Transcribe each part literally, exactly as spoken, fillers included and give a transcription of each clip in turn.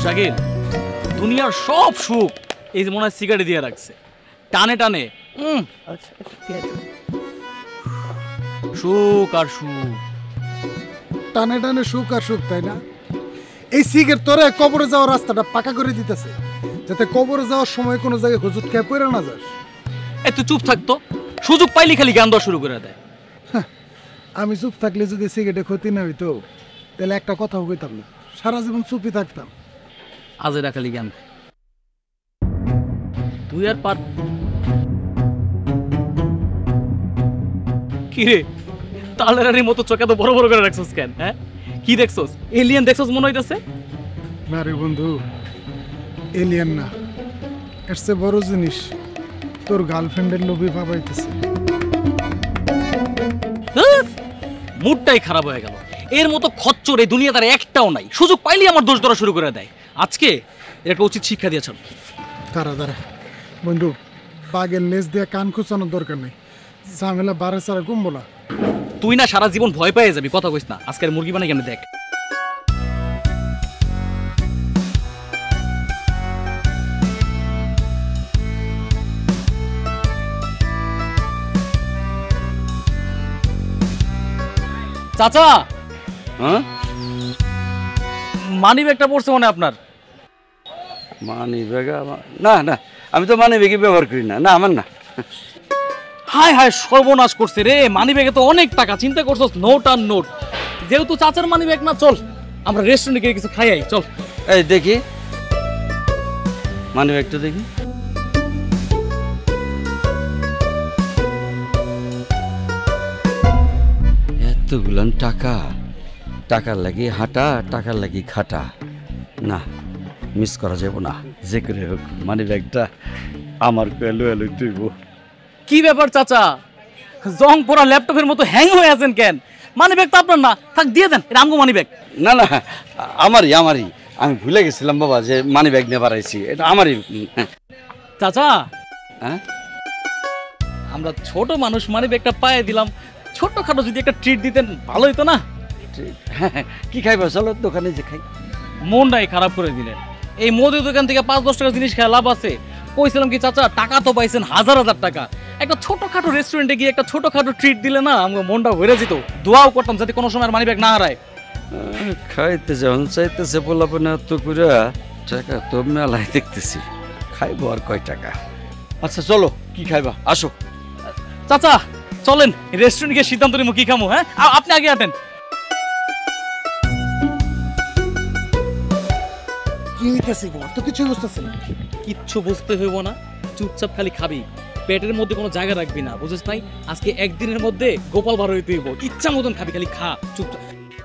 শাকিল, দুনিয়ার সব সুখ এই যে মনে হয় সিগারেট দিয়ে রাখছে, টানে টানে সুখ আর সুখ, টানে টানে সুখ আর সুখ, তাই না? এই সিগারেট তোরে কবরে যাওয়ার রাস্তাটা পাকা করে দিতেছে, যাতে কবরে যাওয়ার সময় কোনো জায়গায় হুজুট খেয়ে পড়ে না যাস। এই তুই চুপ থাকতো, সুযোগ পাইলি খালি গান দেওয়া শুরু করে দেয়। আমি চুপ থাকলে যদি সিগারেটে ক্ষতি না হইতো তাহলে একটা কথাও কইতাম না, সারা জীবন চুপই থাকতাম। আজেরা খালি গান তুই আর পার। কিরে তালেরারির মতো চোখে তো বড় বড় করে রাখছস কেন? হ্যাঁ কি দেখছস? এলিয়েন দেখছস মনে হইতাছে? না রে বন্ধু, এলিয়েন না, এর চেয়ে বড় জিনিস তোর গার্লফ্রেন্ডের লোভে ভাবাইতেছে। মুডটাই খারাপ হয়ে গেল। এর মতো খচ্চর এই দুনিয়া তার একটাও নাই, সুযোগ পাইলেই আমার দোষ ধরা শুরু করে দেয়। আজকে এর একটা উচিত শিক্ষা দিয়েছেন। দাঁড়া দাঁড়া বন্ধু, বাঘের লেজ দিয়ে কান খুঁচানোর দরকার নেই, ঝামেলা বারে ছাড়া কমবো না। তুই না সারা জীবন ভয় পেয়ে যাবি, কথা কইস না। আজকের মুরগি বানাই কেন দেখ। চাচা, হ্যাঁ মানি ব্যাগটা পড়ছে মনে আপনার? Money bag? না না, আমি তো মানি ব্যাগই ব্যবহার করি না। না আমার না। হায় হায় সর্বনাশ করছে রে, মানি ব্যাগে তো অনেক টাকা, চিন্তা করছস নোট আর নোট। যেহেতু চাচার মানি ব্যাগ না, চল আমরা রেস্টুরেন্টে গিয়ে কিছু খাই আই, চল। এই দেখি মানি ব্যাগটা দেখি। এতগুলান টাকা, টাকার লাগি হাঁটা, টাকার লাগি খাটা। না, মিস করা যাব না, যে করে হোক মানি ব্যাগটা আমার এলো এলো তুইব। কি ব্যাপার চাচা, জং পড়া ল্যাপটপের মতো হ্যাং হয়ে আছেন কেন? মানি ব্যাগ তো আপনার না, থাক দিয়ে দেন, এটা আমগো মানি ব্যাগ। না না, আমারই আমারই, আমি ভুলে গেছিলাম বাবা যে মানি ব্যাগ নিয়ে বাড়াইছি, এটা আমারই। চাচা, হ্যাঁ আমরা ছোট মানুষ, মানি ব্যাগটা পায়ে দিলাম, ছোটখাটো যদি একটা ট্রিট দিতেন ভালো হতো না? কি খাইবা চলো দোকানে যে খাই। মনটাই খারাপ করে দিলেন। এই মুদির দোকান থেকে পাঁচ দশ টাকা জিনিস খেয়ে লাভ আছে? কইছিলাম কি চাচা, টাকা তো পাইছেন হাজার হাজার টাকা, একটা ছোটখাটো রেস্টুরেন্টে গিয়ে একটা ছোটখাটো ট্রিট দিলে না আমার মনটা ভরে যেত। দোয়াও করতাম যাতে কোনো সময় মানি ব্যাগ না হারায়। খাইতে যখন চাইতেছে পোলাপনে তো করে টাকা তো মেলায় দেখতেছি, খাইবো আর কয় টাকা। আচ্ছা চলো, কি খাইবা আসো। চাচা চলেন রেস্টুরেন্টে গিয়ে সিদ্ধান্ত নিব কি খামো। হ্যাঁ আপনি আগে হাঁটেন। কি হইতেছে তো কিছু বুঝতেছি না। কিচ্ছু বুঝতে হইব না, চুপচাপ খালি খাবি, পেটের মধ্যে কোনো জায়গা রাখবি না, বুঝছিস নাই? আজকে একদিনের মধ্যে গোপাল বার হইতে হইব, ইচ্ছা মতন খাবি, খালি খা চুপচাপ।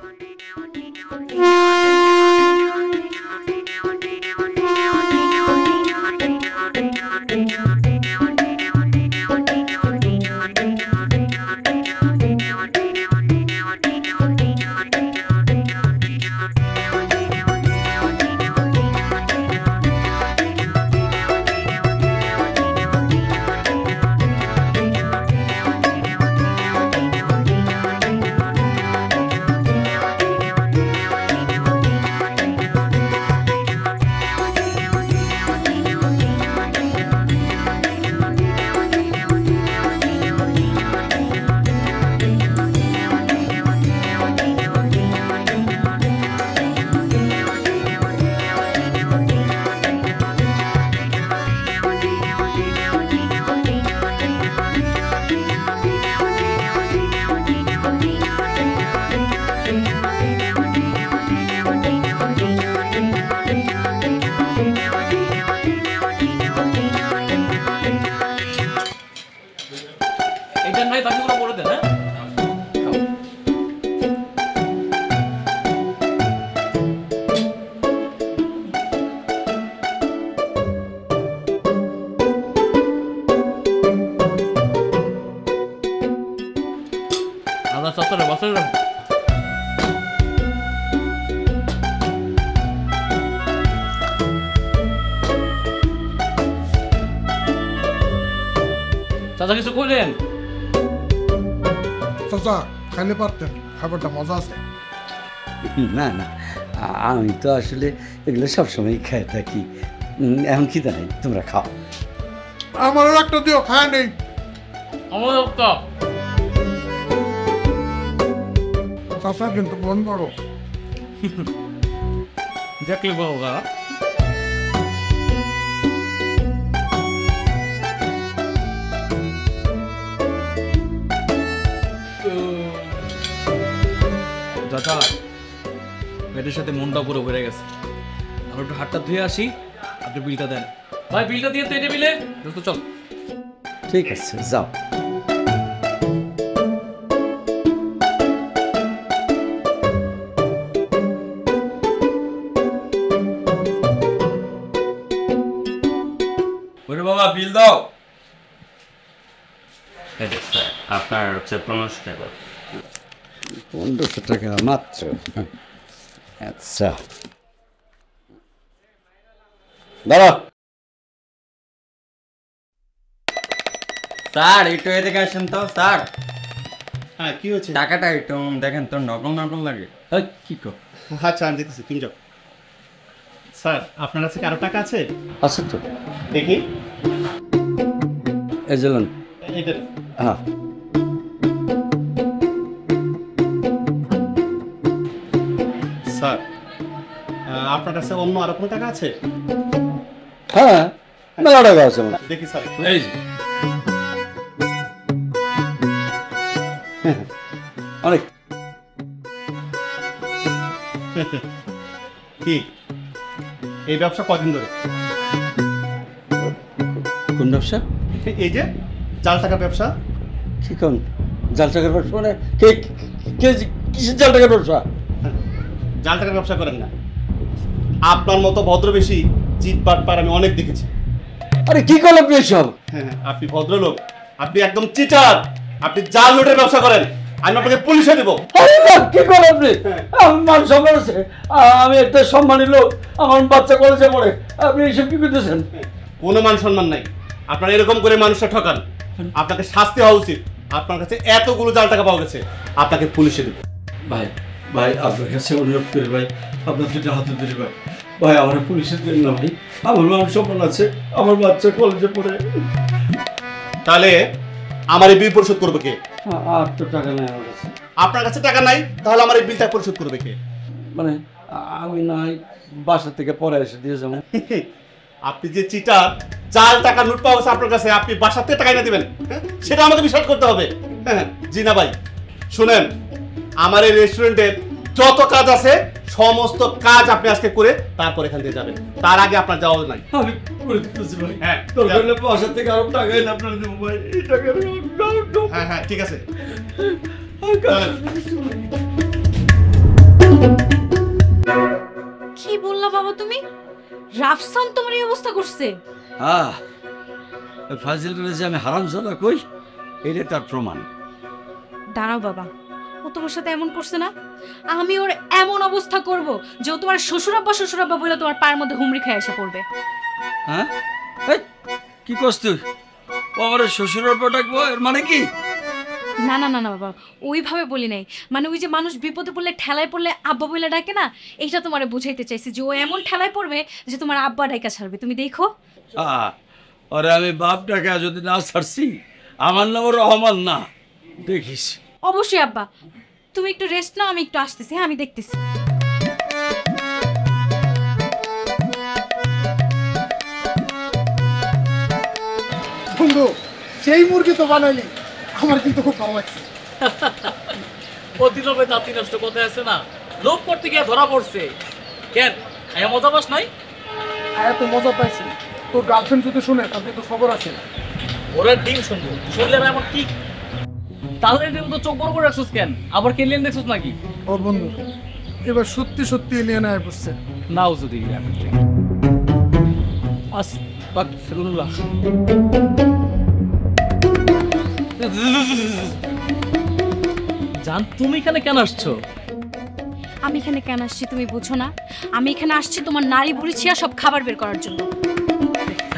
চাচা কিছু কইলেন? চাচা খাইলে পারতেন, খাবারটা মজা আছে। না না, আ- আমি তো আসলে এগুলো সবসময় খেয়ে থাকি। উম, এখন খিদে নাই, তোমরা খাও। আমারও একটা দিও, খায় নেই। আমার একটা চাচা কিন্তু মন বড়। দেখলে বাবা দাদা পেটের সাথে মনটা পুরো ভরে গেছে। আমরা একটু হাতটা ধুয়ে আসি, আপনি বিলটা দেন। ভাই বিলটা দিয়ে তো এই টেবিলে দোস্ত চল। ঠিক আছে, যাও। ওরে বাবা বিল দাও। আপনার হচ্ছে পনেরোশো টাকা। পনেরোশো টাকা মাত্র? আচ্ছা দাঁড়া। স্যার একটু এদিকে আসেন তো স্যার। হ্যাঁ কি হয়েছে? টাকাটা একটু দেখেন তো, নকল নকল লাগে। এই, কি কর আচ্ছা আমি দেখতেছি, তুমি যাও। স্যার আপনার কাছে কারো টাকা আছে? আছে তো, দেখি। এই যে লোন। এইটা হ্যাঁ স্যার, আহ, আপনার কাছে অন্য আরো কোনো টাকা আছে? হ্যাঁ মেলা টাকা আছে আমার। দেখি স্যার একটু। এই যে, অনেক। কি এই ব্যবসা কদিন ধরে? কোন ব্যবসা? এই যে জাল টাকার ব্যবসা। কি কোন জাল টাকার ব্যবসা? মানে কে কে- কিসের জাল টাকার ব্যবসা? জাল টাকার ব্যবসা করেন না। আপনার মতো ভদ্রবেশী চিট পাটপার আমি অনেক দেখেছি। আরে কি করলেন আপনি এসব? হ্যাঁ আপনি ভদ্রলোক, আপনি একদম চিটার, আপনি জাল নোটের ব্যবসা করেন। আমি আপনাকে পুলিশে দেবো। আরে না, কি করলেন আপনি? আমার মান সম্মান আছে, আ- আমি একটা সম্মানী লোক, আমার বাচ্চা কলেজে পড়ে, আপনি এসব কি করতেছেন? কোনো মান সম্মান নাই। আপনারা এরকম করে মানুষটা ঠকান, আপনাকে শাস্তি হওয়া উচিত। আপনার কাছে এতগুলো জাল টাকা পাওয়া গেছে, আপনাকে পুলিশে দেবো। ভাই ভাই আপনার কাছে অনুরোধ করি ভাই, আপনার দুটো হাতে ধরি ভাই, ভাই আমার পুলিশের জন্য না ভাই, আমার মান সম্মান আছে, আমার বাচ্চা কলেজে পড়ে। তাহলে আমার এই বিল পরিশোধ করবে কে? আ- আর তো টাকা নেই আমার কাছে। আপনার কাছে টাকা নাই, তাহলে আমার এই বিলটা পরিশোধ করবে কে? মানে আ- আমি না হয় বাসা থেকে পরে এসে দিয়ে যাবো। আপনি যে চিটার, জাল টাকা নোট পাওয়া গেছে আপনার কাছে, আপনি বাসাতে টাকা এনে দিবেন, হ্যাঁ? সেটা আমাকে বিশ্বাস করতে হবে। হ্যাঁ জি না ভাই, শুনেন, আমার এই রেস্টুরেন্টের যত কাজ আছে সমস্ত কাজ আপনি আজকে করে তারপর এখান থেকে যাবেন। তার আগে আপনার যাওয়া নাই। আমি করে দিতেছি ভাই। হ্যাঁ দরকার হলে বাসা থেকে আরো টাকা এনে আপনার দেবো ভাই, এই টাকা আমি আর দেবো না। হ্যাঁ হ্যাঁ ঠিক আছে। কি বললা বাবা তুমি? রাফসান তোমার এই অবস্থা করছে? হ্যাঁ, ওই ফাজিল যে আমি হারাম জাদা কই, এটা তার প্রমাণ। দাঁড়াও বাবা, ও তোমার সাথে এমন করছে না? আমি ওর এমন অবস্থা করব যে ও তোমার শ্বশুরাব্বা শ্বশুরাব্বা বলে তোমার পায়ের মধ্যে হুমড়ি খেয়ে এসে পড়বে। হ্যাঁ এই, কি করছ তুই? ও আমার শ্বশুরের পর ডাকবো, এর মানে কি? না না না না বাবা, ওইভাবে বলি নাই। মানে ওই যে মানুষ বিপদে পড়লে ঠেলায় পড়লে আব্বা বলে ডাকে না, এইটা তোমারে বুঝাইতে চাইছি যে ও এমন ঠেলায় পড়বে যে তোমার আব্বা ডাইকা ছাড়বে। তুমি দেখো। আহ, আরে আমি বাপ ডাকা যদি না ছাড়ছি, আমার নাম রহমান না, দেখিস। অবশ্যই আব্বা, তুমি একটু রেস্ট নাও, আমি একটু আসতেছি। হ্যাঁ আমি দেখতেছি। বন্ধু সেই মুরগি তো বানাইলি, আমার কিন্তু খুব ভালো লাগছে। অতি লোভে জাতি নষ্ট কথা আছে না, লোভ করতে গিয়ে ধরা পড়ছে। কেন খাইয়া মজা পাস নাই? আর এত মজা পাইছি, তোর গার্লফ্রেন্ড যদি শুনে তাহলে তো খবর আছে। ওরা ডিম শুনবো, শুনলে না আমার কি তাহলে তো চোখ বড় করে রাখছিস কেন? আবার কেলিয়ান দেখছিস নাকি? ও বন্ধু, এবার সত্যি সত্যি এলিয়েন আয় পড়ছে। নাও যদি আস বাক ফিরুল্লাহ। জান তুমি এখানে কেন আসছো? আমি এখানে কেন আসছি তুমি বুঝো না? আমি এখানে আসছি তোমার নারী বুড়ি ছিয়া সব খাবার বের করার জন্য।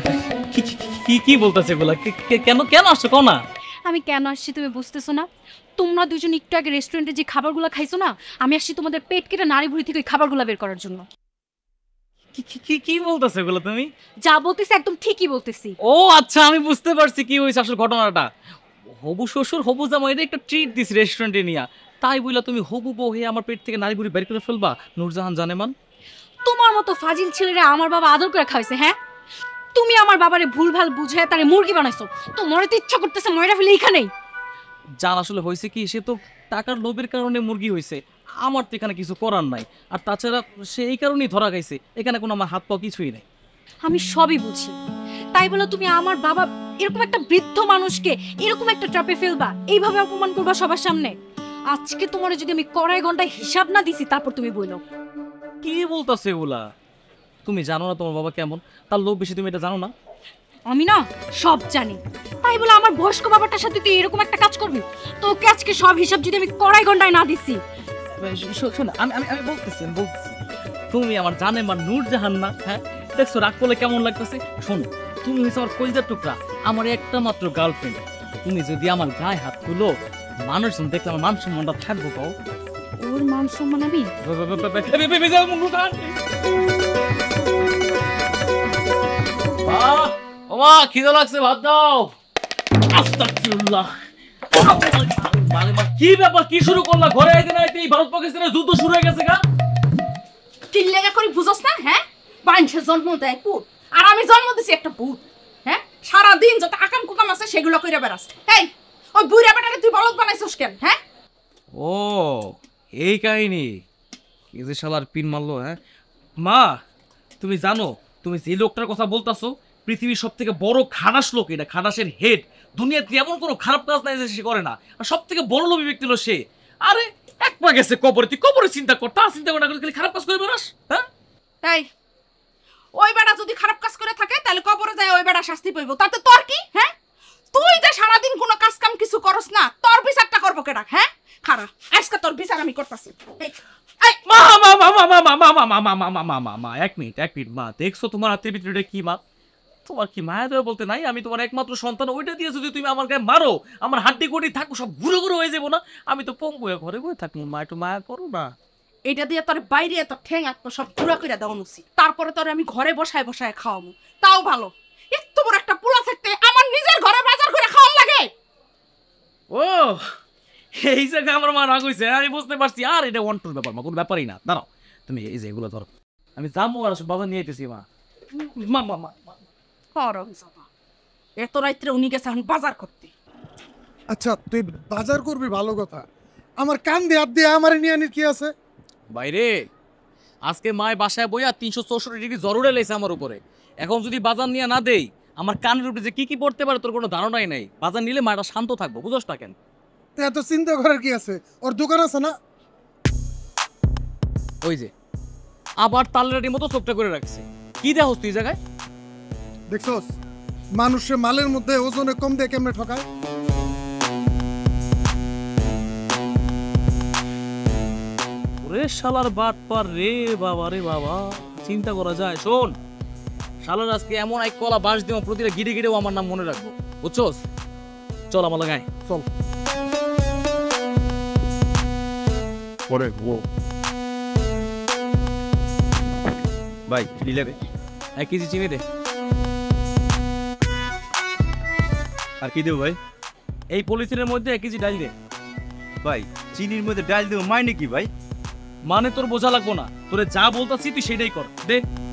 কি কি কি বলতেছে এগুলা? কে- কে- কেন কেন আসছো কও না? আমি কেন আসছি তুমি বুঝতেছো না? তোমরা দুজন একটু আগে রেস্টুরেন্টে যে খাবারগুলো খাইছো না, আমি আসছি তোমাদের পেট কেটে নাড়ি ভুড়ি থেকে ওই খাবারগুলো বের করার জন্য। কি কি- কি কি বলতেছে এগুলো তুমি? যা বলতেছি একদম ঠিকই বলতেছি। ও আচ্ছা, আমি বুঝতে পারছি কি হয়েছে আসল ঘটনাটা। হবু শ্বশুর হবু জামাই এটা একটা ট্রিট দিস রেস্টুরেন্টে নিয়া, তাই বইলা তুমি হবু বউ হয়ে আমার পেট থেকে নারী বুড়ি বের করে ফেলবা? নূরজাহান জানেমান, তোমার মতো ফাজিল ছেলেরা আমার বাবা আদর করে খাইছে। হ্যাঁ, তুমি আমার বাবারে ভুলভাল বুঝে তারে মুরগি বানাইছো। তো মরে তো ইচ্ছা করতেছে ময়রা ফেলে এইখানেই। জান আসলে হয়েছে কি, সে তো টাকার লোভের কারণে মুরগি হয়েছে, আমার তো এখানে কিছু করার নাই। আর তাছাড়া সে এই কারণেই ধরা খাইছে, এখানে কোনো আমার হাত পা কিছুই নাই। আমি সবই বুঝি, তাই বলে তুমি আমার বাবা এরকম একটা বৃদ্ধ মানুষকে এরকম একটা ট্রাপে ফেলবা, এইভাবে অপমান করবা সবার সামনে? আজকে তোমার যদি আমি কড়াই ঘন্টায় হিসাব না দিছি তারপর তুমি বইলো। কি বলতাছে এগুলা? তুমি জানো না তোমার বাবা কেমন, তার লোভ বেশি, তুমি এটা জানো না? আমি না সব জানি, তাই বলে আমার বয়স্ক বাবাটার সাথে তুই এরকম একটা কাজ করবি? তোকে আজকে সব হিসাব যদি আমি কড়াই ঘন্টায় না দিছি। শোনো, আমি আমি আমি বলতেছি আমি বলতেছি তুমি আমার জানে মা নূরজাহান না? হ্যাঁ, দেখছো রাগ করলে কেমন লাগতেছে? শোনো, তুমি হচ্ছে আমার কলিজার টুকরা, আমার একটা মাত্র গার্লফ্রেন্ড। তুমি যদি আমার গায়ে হাত তুলো, মানুষজন দেখলে আমার মান সম্মানটা থাকবো। পাও ওর মান সম্মান আমি ওমা খিদে লাগছে, ভাত দাও। আস্তাগফিরুল্লাহ। মানে মা কি ব্যাপার, কি শুরু করলা? ঘরে আইতে না আইতে ভারত পাকিস্তানের যুদ্ধ শুরু হয়ে গেছে গা? কি লেগা করি বুঝছ না? হ্যাঁ, বাইনসে জন্ম দেয় পুত, আর আমি জন্ম দিছি একটা ভূত। হ্যাঁ, সারা দিন যত আকাম কুকাম আছে সেগুলো কইরা বেড়াস। এই ওই বুইরা বেটারে তুই বলদ বানাইছস কেন? হ্যাঁ, ও এই কাহিনী, কি যে শালার পিন মারলো। হ্যাঁ মা, তুমি জানো তুমি যে লোকটার কথা বলতাছো পৃথিবীর সব থেকে বড় খানাস লোক, এটা খানাসের হেড। দুনিয়াতে এমন কোনো খারাপ কাজ নাই যে সে করে না, আর সব থেকে বড় লোভী ব্যক্তি হলো সে। আরে এক পা গেছে কবরে, তুই কবরে চিন্তা কর, তা চিন্তা কর না করে খারাপ কাজ করে বেড়াস। হ্যাঁ, এই ওই বেটা যদি খারাপ কাজ করে থাকে তাহলে কবরে যায় ওই বেটা শাস্তি পাইবো, তাতে তোর কি? হ্যাঁ, তুই যে সারাদিন কোনো কাজ কাম কিছু করস না, তোর বিচারটা করবো কেডা? হ্যাঁ, খারা আজকে তোর বিচার আমি করতেছি। এই মা মা মা মা মা মা মা মা মা মা মা মা মা মা মা এক মিনিট এক মিনিট মা, দেখছো তোমার হাতের ভিতরে কি? মা তোমার কি মায়া দেওয়া বলতে নাই? আমি তোমার একমাত্র সন্তান, ওইটা দিয়ে যদি তুমি আমার গায়ে মারো, আমার হাড্ডি গুড়ি থাকবো সব ঘুরে ঘুরে হয়ে যাবো না? আমি তো পঙ্গু হয়ে ঘরে বসে থাকবো। মা একটু মায়া করো না। এটা দিয়ে তোর বাইরে তোর ঠেং আত্ম সব পুরা করে দেওয়া উচিত, তারপরে তোর আমি ঘরে বসায় বসায় খাওয়াবো, তাও ভালো। এত বড় একটা পোলা থাকতে আমার নিজের ঘরে বাজার করে খাওয়ান লাগে। ও এই জায়গায় আমার মা রাগ হয়েছে, আমি বুঝতে পারছি। আর এটা ওয়ান টুর ব্যাপার মা, কোনো ব্যাপারই না। দাঁড়াও, তুমি এই যে এগুলো ধরো, আমি যাবো আর বাবা নিয়ে যেতেছি। মা মা মা মা মা। এত রাত্রে উনি গেছে এখন বাজার করতে। আচ্ছা তুই বাজার করবি ভালো কথা, আমার কান দিয়ে হাত দিয়ে আমার নিয়ে আনির কি আছে? বাইরে আজকে মায় বাসায় বইয়া তিনশো চৌষট্টি ডিগ্রি জ্বর উড়ে লেছে আমার উপরে। এখন যদি বাজার নিয়ে না দেই, আমার কানের উপরে যে কি কি পড়তে পারে তোর কোনো ধারণাই নাই। বাজার নিলে মাটা শান্ত থাকবো, বুঝোস না কেন? তুই এত চিন্তা করার কি আছে? ওর দোকান আছে না? ওই যে আবার তালরাটির মতো চোখটা করে রাখছে। কি দেখোস তুই জায়গায়? দেখছস মানুষে মালের মধ্যে ওজনে কম দিয়ে কেমনে ঠকায়? ওরে শালার বাট পার রে বাবা রে বাবা, চিন্তা করা যায়। শোন শালার আজকে এমন এক কলা বাস দিব, প্রতিটা গিরে গিরেও আমার নাম মনে রাখবো, বুঝছস? চল আমার লাগাই চল। পরে ও ভাই দিলে এক কেজি চিনি দে। আর কি দেবো ভাই? এই পলিথিনের মধ্যে এক কেজি ডাল দে। ভাই চিনির মধ্যে ডাল দেবো মাইনে কি ভাই? মানে তোর বোঝা লাগবো না, তোরে যা বলতাছি তুই সেটাই কর। দে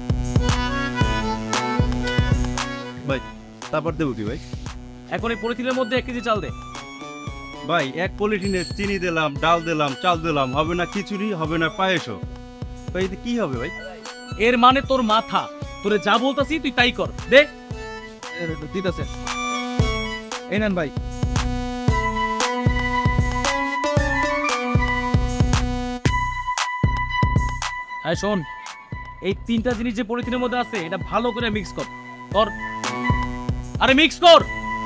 ভাই তারপর দেবো কি ভাই? এখন এই পলিথিনের মধ্যে এক কেজি চাল দে। ভাই এক পলিথিনে চিনি দিলাম, ডাল দিলাম, চাল দিলাম, হবে না খিচুড়ি, হবে না পায়েসও। ভাই এতে কি হবে ভাই? এর মানে তোর মাথা, তোরে যা বলতাছি তুই তাই কর। দে দিতাছে, এই নেন ভাই। হ্যাঁ শোন, এই তিনটা জিনিস যে পলিথিনের মধ্যে আছে এটা ভালো করে মিক্স কর কর আরে মিক্স কর।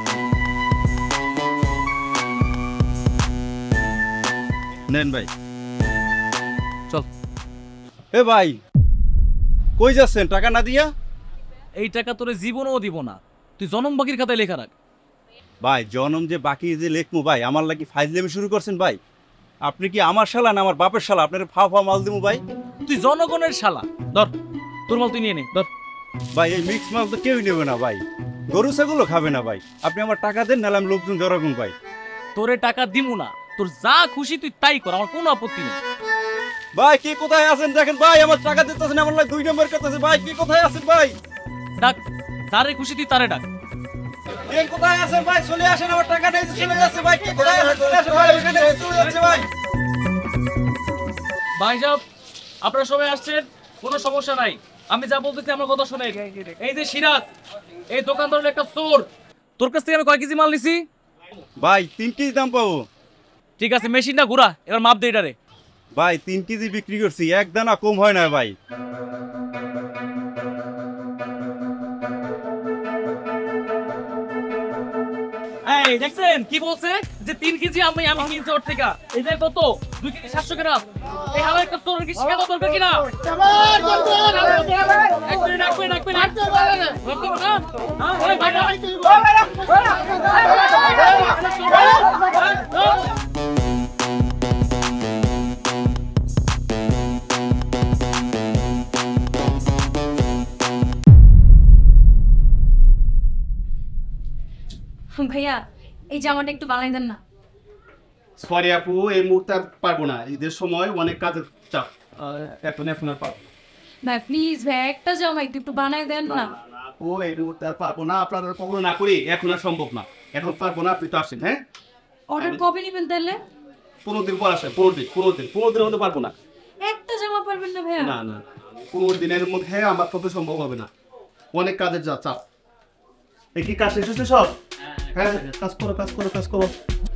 নেন ভাই। চল। এ ভাই কই যাচ্ছেন টাকা না দিয়া? এই টাকা তোরে জীবনও দিব না, তুই জনম বাকির খাতায় লেখা রাখ। ভাই জনম যে বাকি যে লেখমু ভাই আমার লাগি ফাইজলামি শুরু করছেন ভাই। আপনি কি আমার শালা না আমার বাপের শালা? আপনার ফা ফা মাল দিমু ভাই। তুই জনগণের শালা, ধর তোর মাল তুই নিয়ে নে, ধর। ভাই এই মিক্স মাল তো কেউই নেবে না ভাই, গরু ছাগলও খাবে না ভাই। আপনি আমার টাকা দেন, নাহলে আমি লোকজন জড়াগুন ভাই। তোরে টাকা দিমু না, তোর যা খুশি তুই তাই কর, আমার কোনো আপত্তি নেই। ভাই কি কোথায় আছেন দেখেন ভাই, আমার টাকা দিতেছেন, আমার লাগে দুই নম্বর করতেছে ভাই। কি কোথায় আছেন ভাই? ডাক, যারে খুশি তুই তারে ডাক। কে কোথায় আছেন ভাই? চলে আসেন, আমার টাকা নেই চলে যাচ্ছে ভাই। কি কোথায় আছেন? চলে আসেন ভাই, এখানে চলে যাচ্ছে ভাই। ভাই সাহেব, আপনারা সবাই আসছেন, কোনো সমস্যা নাই। আমি যা বলতেছি আমার কথা শুনে। এই যে সিরাজ, এই দোকানদার একটা চোর। তোর কাছ থেকে আমি কয় কেজি মাল নিছি? ভাই তিন কেজি দাম পাবো। ঠিক আছে, মেশিনটা ঘুরা, এবার মাপ দে এটারে। ভাই তিন কেজি বিক্রি করছি, এক দানা কম হয় না ভাই। এই দেখছেন কি বলছে যে তিন কেজি আমি আমি কিনছি ওর থেকে। এই যে কত? দুই কেজি সাতশো গ্রাম। এই হালা একটা চোরের কি শিকার দরকার কিনা? এক মিনিট এক মিনিট এক মিনিট রকম না। হ্যাঁ ওই ভাইরা ভাইয়া এই জামাটা একটু বানাই দেন না। সরি আপু, এই মুহূর্তে আর পারবো না, ঈদের সময় অনেক কাজের চাপ, এখন এখন আর পারবো ভাই প্লিজ ভাই, একটা জামা একটু বানাই দেন না। আপু, এই মুহূর্তে আর পারবো না, আপনার কখনো না করি, এখন আর সম্ভব না, এখন পারবো না। আপনি তো আসেন, হ্যাঁ অর্ডার কবে নেবেন তাহলে? পনেরো দিন পর আসেন। পনেরো দিন পনেরো দিন পনেরো দিনের মধ্যে পারবো না। একটা জামা পারবেন না ভাইয়া? না না, পনেরো দিনের মধ্যে আমার পক্ষে সম্ভব হবে না, অনেক কাজের যা চাপ। এই কি কাজ শেষ হচ্ছে সব? হ্যাঁ কাজ করো কাজ করো কাজ করো।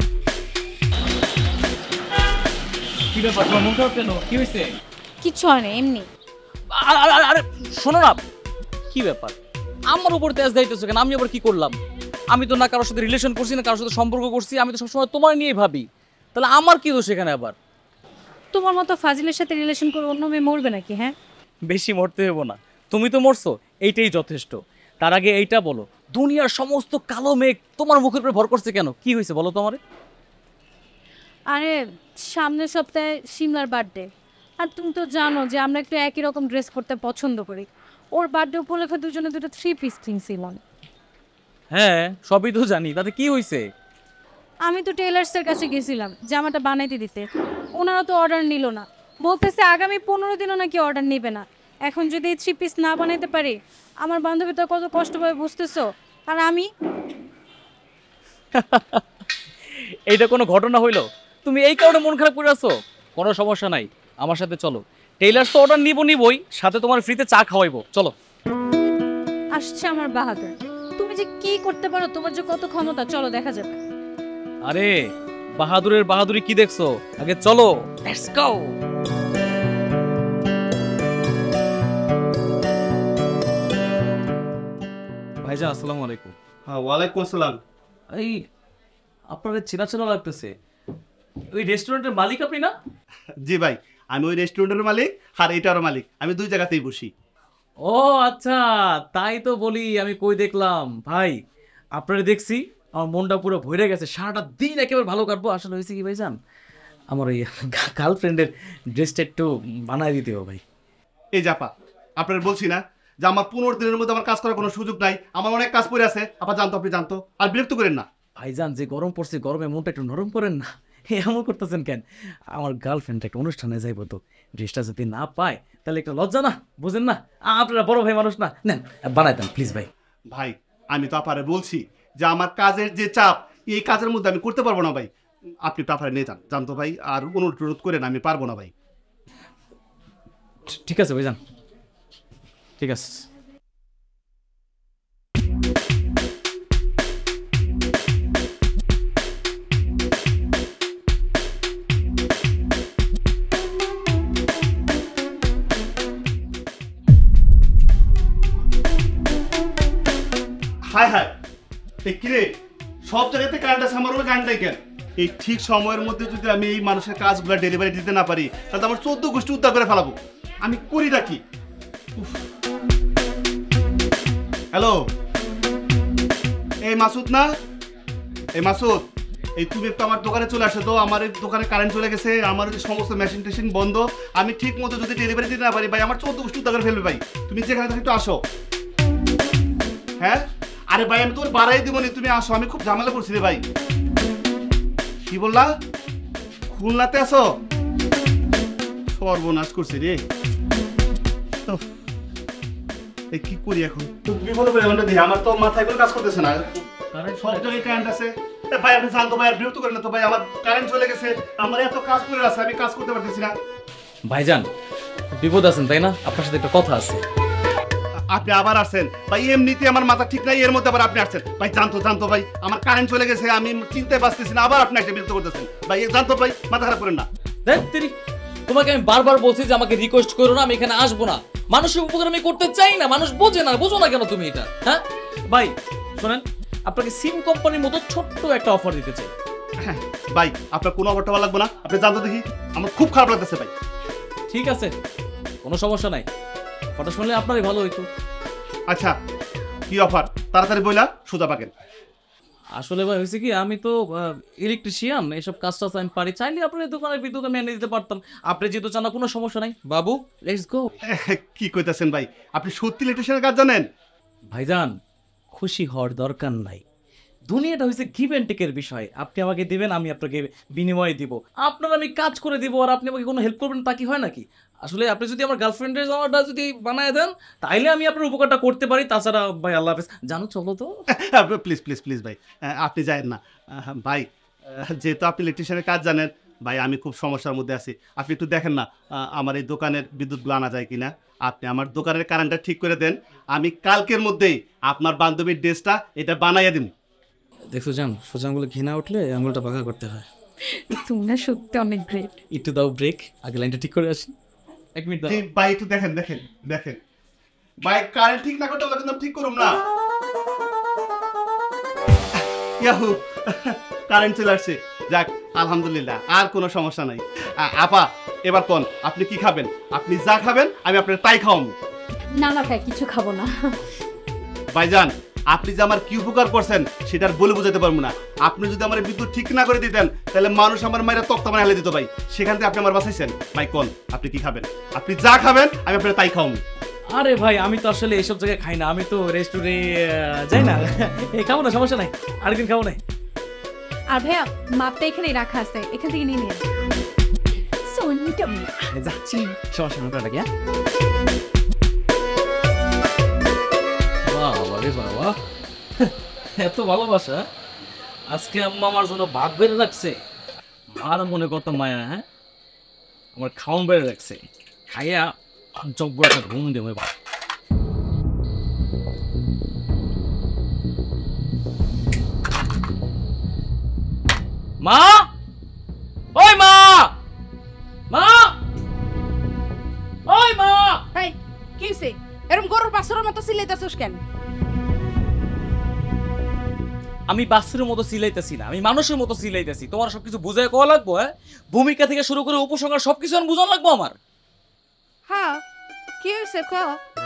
কি ব্যাপার, তোমার মন খারাপ কেন? কি হয়েছে? কিছু হয় না, এমনি। আরে আরে আরে শোনো না, কি ব্যাপার আমার উপর তেজ দিতেছো কেন? আমি আবার কি করলাম? আমি তো না কারোর সাথে রিলেশন করছি, না কারোর সাথে সম্পর্ক করছি। আমি তো সবসময় তোমার নিয়েই ভাবি, তাহলে আমার কি দোষ এখানে আবার? তোমার মতো ফাজিলের সাথে রিলেশন করে অন্য মেয়ে মরবে নাকি? হ্যাঁ বেশি মরতে হবো না, তুমি তো মরছো, এইটাই যথেষ্ট। তার আগে এইটা বলো, দুনিয়ার সমস্ত কালো মেঘ তোমার মুখের উপরে ভর করছে কেন? কি হয়েছে বলো তো আমারে। আরে সামনের সপ্তাহে সিমলার বার্থডে, আর তুমি তো জানো যে আমরা একটু একই রকম ড্রেস করতে পছন্দ করি। ওর বার্থডে উপলক্ষে দুজনে দুটো থ্রি পিস কিনছিলাম। হ্যাঁ সবই তো জানি, তাতে কি হয়েছে? আমি তো টেলার্সের কাছে গেছিলাম জামাটা বানাইতে দিতে, ওনারা তো অর্ডার নিল না, বলতেছে আগামী পনেরো দিনও নাকি অর্ডার নেবে না। এখন যদি এই থ্রি পিস না বানাইতে পারি, আমার বান্ধবী তো কত কষ্ট পাবে বুঝতেছো। আর আমি এইটা কোনো ঘটনা হইলো? তুমি এই কারণে মন খারাপ করে আছো? কোনো সমস্যা নাই, আমার সাথে চলো। টেইলার্স তো অর্ডার নিবো নিবই, সাথে তোমার ফ্রিতে চা খাওয়াইবো, চলো। আসছে আমার বাহাদুর, তুমি যে কি করতে পারো, তোমার যে কত ক্ষমতা, চলো দেখা যাবে। আরে বাহাদুরের বাহাদুরি কি দেখছো? আগে চলো, লেটস গো। ভাইজান আসসালামু আলাইকুম। হ্যাঁ ওয়ালাইকুম আসসালাম। এই আপনাদের চেনা চেনা লাগতেছে, ওই রেস্টুরেন্টের মালিক আপনি না? জি ভাই, আমি ওই রেস্টুরেন্টের মালিক আর এটারও মালিক, আমি দুই জায়গাতেই বসি। ও আচ্ছা, তাই তো বলি আমি কই দেখলাম। ভাই আপনারা দেখছি আমার মনটা পুরো ভরে গেছে, সারাটা দিন একেবারে ভালো কাটবো। আসলে হয়েছে কি ভাইজান, আমার ওই গার্লফ্রেন্ডের ড্রেসটা একটু বানায় দিতে হবে ভাই। এই জাপা, আপনার বলছি না যে আমার পনেরো দিনের মধ্যে আমার কাজ করার কোনো সুযোগ নাই, আমার অনেক কাজ পড়ে আছে। আপনার জানতো, আপনি জানতো, আর বিরক্ত করেন না ভাইজান। যে গরম পড়ছে, গরমে মনটা একটু নরম করেন না, এমন করতেছেন কেন? আমার গার্লফ্রেন্ড একটা অনুষ্ঠানে যাইবো, তো ড্রেসটা যদি না পায় তাহলে একটা লজ্জা না, বুঝেন না? আপনারা বড় ভাই মানুষ না, নেন বানাই দেন প্লিজ ভাই। ভাই আমি তো আপারে বলছি যে আমার কাজের যে চাপ, এই কাজের মধ্যে আমি করতে পারবো না ভাই। আপনি তো আপারে নিয়ে যান, জানতো ভাই, আর অনুরোধ করেন, আমি পারবো না ভাই। ঠিক আছে ভাইজান, ঠিক আছে। হায় হায়, এই কিরে, সব জায়গাতে কারেন্ট আছে, আমার ওখানে কারেন্ট নাই কেন? এই ঠিক সময়ের মধ্যে যদি আমি এই মানুষের কাজগুলো ডেলিভারি দিতে না পারি, তাহলে আমার চোদ্দ গোষ্ঠী উদ্ধার করে ফেলাবো। আমি করিটা কি? হ্যালো, এই মাসুদ না? এই মাসুদ, এই তুমি একটু আমার দোকানে চলে আসো তো। আমার এই দোকানে কারেন্ট চলে গেছে, আমার যে সমস্ত মেশিন টেশিন বন্ধ। আমি ঠিক মতো যদি ডেলিভারি দিতে না পারি ভাই, আমার চোদ্দ গোষ্ঠী দোকানে ফেলবে ভাই। তুমি যেখানে থাকি একটু আসো। হ্যাঁ আরে ভাই, আমি তোমার বাড়াই দিব না, তুমি আসো। আমি খুব ঝামেলা করছি রে ভাই। কি বললা? খুলনাতে আসো? সর্বনাশ করছি রে। এই কি করি এখন? তুমি বলো ভাই, ওটা দিয়ে আমার তো মাথায় কোনো কাজ করতেছে না। সব জায়গায় কারেন্ট আছে ভাই। আপনি জানতো ভাই, আর বিরক্ত করেন না তো ভাই। আমার কারেন্ট চলে গেছে, আমার এত কাজ করে আছে, আমি কাজ করতে পারতেছি না। ভাইজান বিপদ আছেন তাই না? আপনার সাথে একটা কথা আছে। আপনি আবার আসছেন ভাই? এমনিতে আমার মাথা ঠিক নাই, এর মধ্যে আবার আপনি আসছেন ভাই। জানতো জানতো ভাই, আমার কারেন্ট চলে গেছে, আমি চিনতে পারতেছি না। আবার আপনি একটা বিরক্ত করতেছেন ভাই। জানতো ভাই, মাথা খারাপ করেন না। দেখ তেরি, তোমাকে আমি বারবার বলছি যে আমাকে রিকোয়েস্ট করো না, আমি এখানে আসবো না। মানুষের উপকার আমি করতে চাই না, মানুষ বোঝে না। বোঝো না কেন তুমি এটা? হ্যাঁ ভাই শোনেন, আপনাকে সিম কোম্পানির মতো ছোট্ট একটা অফার দিতে চাই। হ্যাঁ ভাই, আপনার কোনো অফারটা ভালো লাগবে না। আপনি জানতো দেখি, আমার খুব খারাপ লাগতেছে ভাই। ঠিক আছে, কোনো সমস্যা নাই। কথা শুনলে আপনারই ভালো হইতো। আচ্ছা কি অফার? তাড়াতাড়ি বইলা সোজা পাকেন। আসলে ভাই হয়েছে কি, আমি তো ইলেকট্রিশিয়ান, এইসব কাজ টাজ আমি পারি। চাইলে আপনার দোকানের বিদ্যুৎ আমি এনে দিতে পারতাম। আপনি যেহেতু চান না, কোনো সমস্যা নাই বাবু, লেটস গো। কি কইতাছেন ভাই? আপনি সত্যি ইলেকট্রিশিয়ানের কাজ জানেন? ভাইজান খুশি হওয়ার দরকার নাই। দুনিয়াটা হয়েছে গিভ অ্যান্ড টেকের বিষয়। আপনি আমাকে দিবেন, আমি আপনাকে বিনিময়ে দিব। আপনার আমি কাজ করে দিব, আর আপনি আমাকে কোনো হেল্প করবেন, তা কি হয় নাকি? আসলে আপনি যদি আমার গার্লফ্রেন্ডের জামাটা যদি বানায় দেন, তাইলে আমি আপনার উপকারটা করতে পারি। তাছাড়া ভাই আল্লাহ হাফেজ, জানো চলো তো। প্লিজ প্লিজ প্লিজ ভাই, আপনি যায়েন না ভাই। যেহেতু আপনি ইলেকট্রিশিয়ানের কাজ জানেন ভাই, আমি খুব সমস্যার মধ্যে আছি। আপনি একটু দেখেন না আমার এই দোকানের বিদ্যুৎগুলো আনা যায় কিনা। আপনি আমার দোকানের কারেন্টটা ঠিক করে দেন, আমি কালকের মধ্যেই আপনার বান্ধবীর ড্রেসটা এটা বানাইয়া দিন। দেখছো জান, সোজা আঙুলে ঘৃণা উঠলে আঙুলটা বাঁকা করতে হয়। তুমি না সত্যি অনেক গ্রেট। একটু দাও ব্রেক, আগে লাইনটা ঠিক করে আসি। এক মিনিট দাও ভাই, একটু দেখেন দেখেন দেখেন ভাই, কারেন্ট ঠিক না করতে কিন্তু ঠিক করুন না। ইয়াহু, কারেন্ট চলে আসছে, যাক আলহামদুলিল্লাহ, আর কোনো সমস্যা নাই। আপা এবার কোন আপনি কি খাবেন? আপনি যা খাবেন আমি আপনার তাই খাওয়াবো। না না ভাই, কিছু খাবো না। ভাইজান, আপনি যে আমার কি উপকার করছেন সেটার বলে বোঝাতে পারবো না। আপনি যদি আমার বিদ্যুৎ ঠিক না করে দিতেন, তাহলে মানুষ আমার মায়ের তক্তা মানে হেলে দিত ভাই। সেখান থেকে আপনি আমার বাঁচাইছেন ভাই। কোন আপনি কি খাবেন? আপনি যা খাবেন আমি আপনার তাই খাওয়াবো। আরে ভাই, আমি তো আসলে এইসব জায়গায় খাই না, আমি তো রেস্টুরেন্টে যাই না। এই খাবো না, সমস্যা নাই, আরেকদিন খাবো না। আর ভাইয়া মাপটা এখানেই রাখা আছে, এখান থেকে নিয়ে নিয়ে যাচ্ছি, সমস্যা নেই। বাবা রে বাবা, এত ভালোবাসা! আজকে আম্মা আমার জন্য ভাত বেড়ে রাখছে। আর মনে কত মায়া। হ্যাঁ, আমার খাওয়ান বেড়ে রাখছে। খাইয়া জব্বর একটা ঘুম দেবো এবার। মা, ওই মা, মা, ওই মা। এই কি হইছে? এরকম গরুর বাছুরের মতো চিল্লাইতাছস কেন? আমি বাছুরের মতো চিল্লাইতেছি না, আমি মানুষের মতো চিল্লাইতেছি। তোমার সবকিছু বুঝাই কোয়া লাগবো? হ্যাঁ, ভূমিকা থেকে শুরু করে উপসংহার সবকিছু আমি বুঝান লাগবো আমার? হ্যাঁ, কি হইছে ক?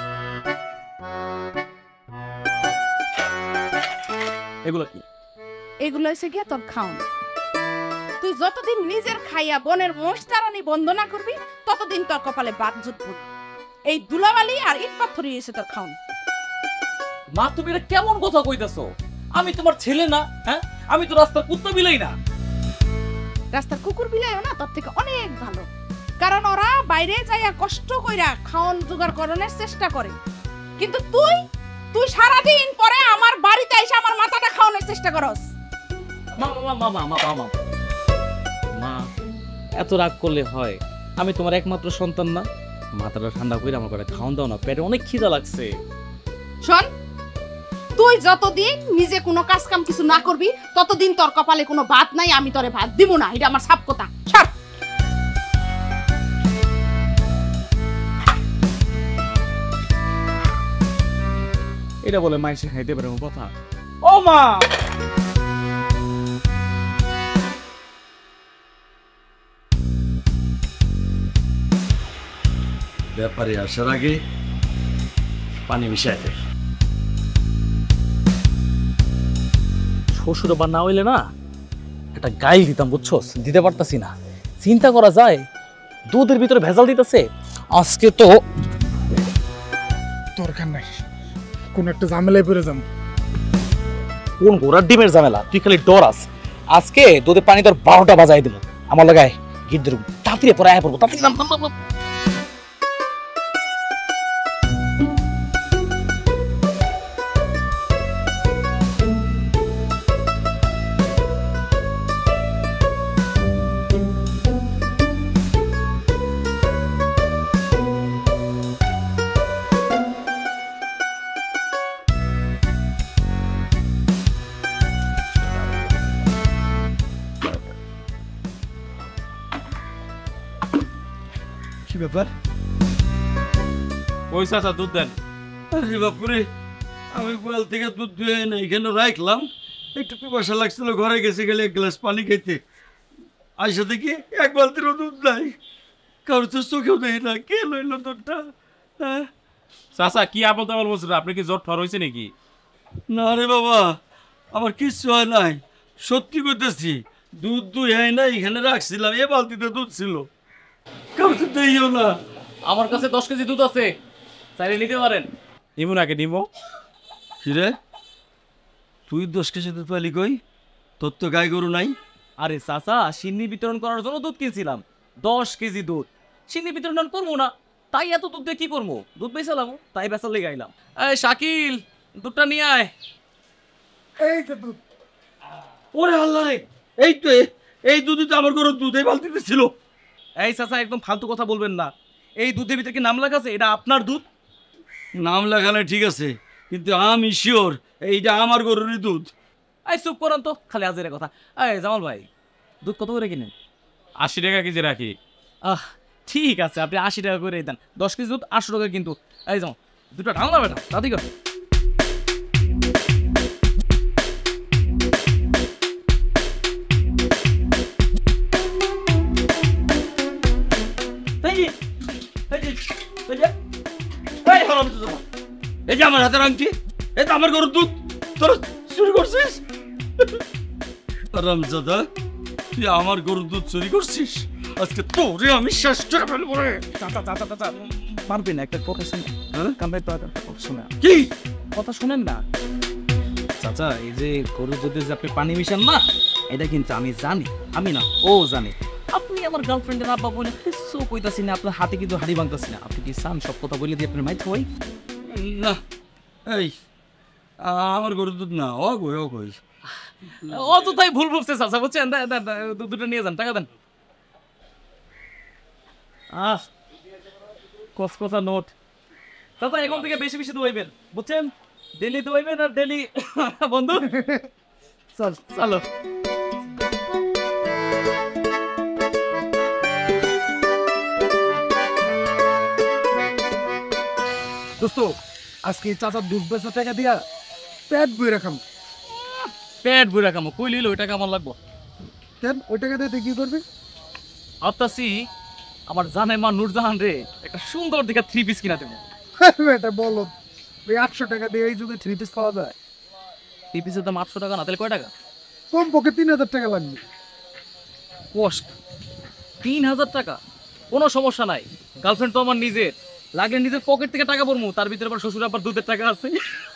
এগুলো কি? এগুলো হইছে গিয়া তোর খাওন। তুই যতদিন নিজের খাইয়া বনের মোষতারানি বন্ধ না করবি, ততদিন তোর কপালে বাদ জুটবো। এই দুলাবালি আর ইট পাথরই হইছে তোর খাওন। মা, তুমি এটা কেমন কথা কইতাছো? আমি তোমার ছেলে না? হ্যাঁ, আমি তো রাস্তার কুত্তা বিলাই না। রাস্তার কুকুর বিলাইও না, তোর থেকে অনেক ভালো। কারণ ওরা বাইরে যাইয়া কষ্ট কইরা খাওন জোগাড় করার চেষ্টা করে, কিন্তু তুই তুই সারাদিন পরে আমার বাড়িতে এসে আমার মাথাটা খাওয়ানোর চেষ্টা করস। মা মা মা মা মা মা মা, এত রাগ করলে হয়? আমি তোমার একমাত্র সন্তান না? মাথাটা ঠান্ডা করে আমার করে খাওয়ান দাও না, পেটে অনেক খিদা লাগছে। শোন, তুই যতদিন নিজে কোনো কাজ কাম কিছু না করবি, ততদিন তোর কপালে কোনো ভাত নাই। আমি তোরে ভাত দিব না, এটা আমার সাপ কথা। ছাড়। এটা বলে মাইসে খাইতে পারে কথা? ও মা, ব্যাপারে আসার আগে পানি মিশাই দে। শ্বশুর বা না হইলে না একটা গাইল দিতাম, বুঝছস? দিতে পারতাছি না। চিন্তা করা যায় দুধের ভিতরে ভেজাল দিতেছে। আজকে তো দরকার নাই, কোন একটা ঝামেলায় পড়ে যাম। কোন ঘোড়ার ডিমের ঝামেলা? তুই খালি ডরাস। আজকে দুধে পানি তোর বারোটা বাজাই দেবো। আমার লাগায় গিট ধরুন, তাড়াতাড়ি পরে আয় পড়বো, তাড়াতাড়ি নাম নাম নাম। কি ব্যাপার? ওই চাচা দুধ দেন। আরে বাপুরে, আমি গোয়াল থেকে দুধ দুয়ে না এখানে রাখলাম, একটু পিপাসা লাগছিল, ঘরে গেছে গেলে এক গ্লাস পানি খাইতে, আইসা দেখি এক বালতিরও দুধ নাই। কারোর তো চোখেও দেয় না, কে লইল দুধটা? হ্যাঁ? চাচা কি আপল তাবল বলছেন? আপনি কি জ্বর ঠর হয়েছে নাকি? না রে বাবা, আমার কিচ্ছু হয় নাই, সত্যি করতেছি। দুধ দুই হয় না, এখানে রাখছিলাম, এ বালতিতে দুধ ছিল, কারোর তো দেইও না। আমার কাছে দশ কেজি দুধ আছে, চাইলে নিতে পারেন। নিমু নাকি নিমু? কিরে, তুই দশ কেজি দুধ পাইলি কই? তোর তো গাই গরু নাই। আরে চাচা, সিন্নি বিতরণ করার জন্য দুধ কিনছিলাম, দশ কেজি দুধ। সিন্নি বিতরণ আর করবো না, তাই এত দুধ দিয়ে কি করবো? দুধ বেচালাম, তাই বেচার লেগে আইলাম। এই শাকিল, দুধটা নিয়ে আয়। এই যে দুধ। ওরে আল্লাহ রে, এই তো এ- এই দুধই তো আমার গরুর দুধ, এই বালতিতে ছিল। এই চাচা, একদম ফালতু কথা বলবেন না। এই দুধের ভিতরে কি নাম লেখা আছে এটা আপনার দুধ? নাম লেখানো ঠিক আছে, কিন্তু আমি শিওর এইটা আমার গরুরই দুধ। এই চুপ করেন তো, খালি আজের কথা। এই জামাল ভাই, দুধ কত করে কিনেন? আশি টাকা কেজি রাখি। আহ ঠিক আছে, আপনি আশি টাকা করে দেন। দশ কেজি দুধ আটশো টাকা কিন্তু। এই যাও, দুটো ঢাল না বেটা, তাড়াতাড়ি কর। এই যে, এই যে, এই যে, এই হারামজাদা, এই যে আমার হাতের আংটি, এই তো আমার গরুর দুধ, তোরা চুরি করছিস? হারামজাদা, তুই আমার গরুর দুধ চুরি করছিস? আজকে তোরে আমি শেষ করে ফেলবো রে। চাচা চাচা চাচা, পারবেন না, একটা কথা শুনে। হ্যাঁ? কামড়ে তো একটা কথা শুনে। কি কথা শুনেন না চাচা, এই যে গরুর দুধে যে আপনি পানি মিশান না, এটা কিন্তু আমি জানি, আমি না ও জানে। আপনি আমার গার্লফ্রেন্ডের আব্বা বলে কিছু কইতাছি না, আপনার হাতে কিন্তু হাড়ি ভাঙতাছি না। আপনি কি চান সব কথা বলে দিয়ে আপনার মাইথ হই? না, এই আ- আমার গরুর দুধ না, ও কই ও কই। অযথাই ভুল বলছে চাচা, বুঝছেন? দেন, দেন, দেন, দু- দুটো নিয়ে যান, টাকা দেন। আহ কসকসা নোট। চাচা, এখন থেকে বেশি বেশি দোয়াইবেন, বুঝছেন? ডেলি দোয়াইবেন আর ডেলি। বন্ধু চল চলো। দোস্ত, আজকে চাচার দুধ বেচা টাকা দিয়া পেট বই রাখাম। পেট বুড়া কামো কই লিল, ওই টাকা আমার লাগবো। কেন ওই টাকা দিয়ে তুই কি করবি? আত্মাসি আমার জানাই মা নূরজাহান রে একটা সুন্দর দিকে থ্রি পিস কিনা দেবো। এটা বলো, ওই আটশো টাকা দিয়ে এই যুগে থ্রি পিস পাওয়া যায়? থ্রি পিসের দাম আটশো টাকা না, তাহলে কয় টাকা? কম পক্ষে তিন হাজার টাকা লাগবে। কষ্ট তিন হাজার টাকা, কোনো সমস্যা নাই। গার্লফ্রেন্ড তো আমার নিজের, লাগলে নিজের পকেট থেকে টাকা পড়বো, তার ভিতরে আবার শ্বশুর আবার দুধের টাকা আছে।